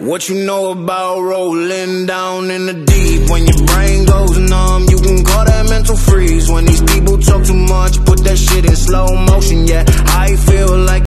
What you know about rolling down in the deep? When your brain goes numb, you can call that mental freeze. When these people talk too much, put that shit in slow motion, yeah. I feel like